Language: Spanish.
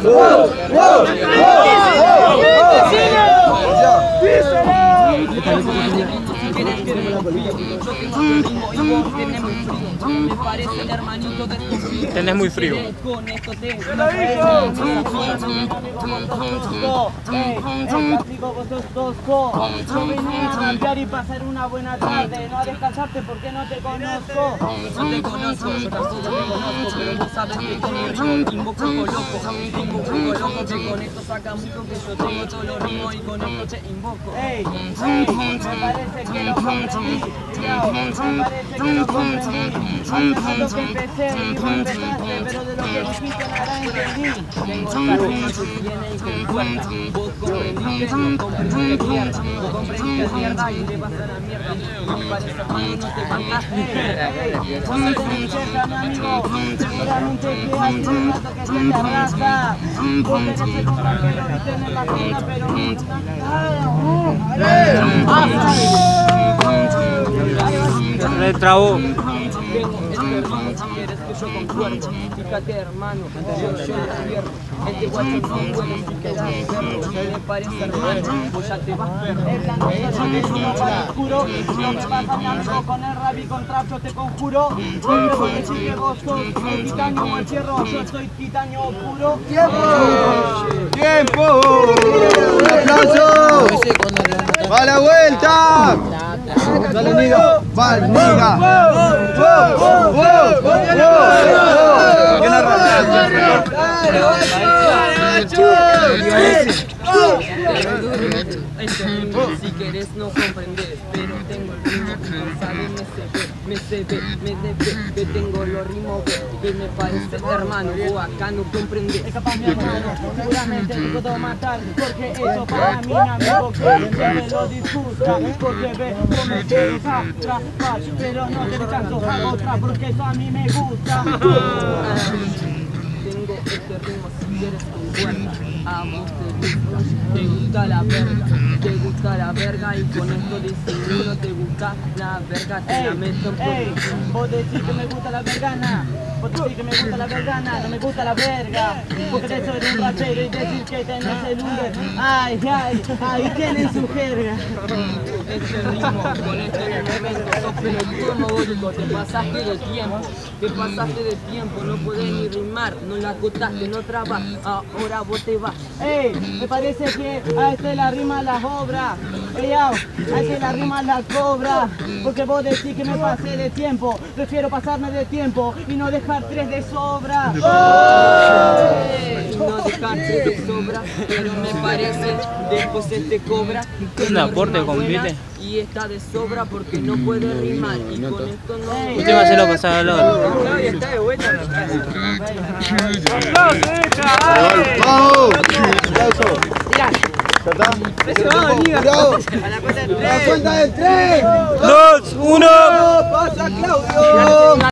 Me parece el hermanito de tu tenés muy frío. Con esto te yo vine a cambiar y pasar una buena tarde, no a descansarte porque no te conozco. No te conozco, yo tampoco te conozco, pero vos sabes que con mi ritmo invoco loco, que con esto saca mucho, que yo tengo todos los ritmos y con esto te invoco. Me parece que lo comprendí, me parece que lo comprendí. Hace rato que empecé y vos empezaste, pero de lo que dijiste nada entendí. Tengo esta rima que viene y con fuerza. Vos comprendiste, no comprendiste mierda. Vos comprendiste mierda y te vas a la mierda. Me parece hermano, no te mandas. Vos no tenés cerca, mi amigo. Seguramente que hay un rato que se te arrastra. Vos tenés el compañero y tenés la cena, pero no Retrabó. Quieres que yo concuerdo, fíjate hermano, yo lo despierto. Este guacho no puede si queda verlo, me parece hermano, vos ya te vas a ver. El blanco soy yo uno para el oscuro, no me vas a mi amigo con el rap y con trap, yo te conjuro. Porque vos decís que vos sos el titanio o el fierro, yo soy titanio puro. ¡Tiempo! ¡Tiempo! ¡Un aplauso! ¡Va la vuelta! ¡Dale, Niga! ¡Va, Niga! Si querés no comprendes, pero tengo el ritmo que no sabe, me debe, tengo los ritmos que me parece hermano, vos acá no comprendés. Es capaz mi hermano, seguramente te puedo matar, porque eso para mí mi amigo que se me lo disgusta, porque ve cómo te deja traspar, pero no te descanso, hago otra porque eso a mí me gusta. Tengo este ritmo si quieres con fuerza, a vos te gusta la verga y con esto disimulo, te gusta la verga, te la meto por... Vos decís que me gusta la vergana, vos decís que me gusta la vergana, no me gusta la verga, porque te soy un rapero y decir que tenés el Uber, ay, ahí tienen su jerga. Este ritmo, con este momento, sos pelotudo mogólico, te pasaste de tiempo, no podés ni rimar, no la acotaste, no trabas, ahora vos te vas. Me parece que a este la rima la obra, a este la rima la cobra, porque vos decís que me pasé de tiempo, prefiero pasarme de tiempo y no dejar 3 de sobra. No dejarte de sobra, pero me parece, después te cobra. ¿Un aporte compite? Y está de sobra porque no puede rimar y con esto no... Usted va a hacerlo pasar al otro. No, y está de vuelta en la casa. ¡Vamos! ¡Aplauso! Mirá. ¿Ya está? Vamos, Niga. A la cuenta de 3. 2, 1. ¡Pasa, Claudio!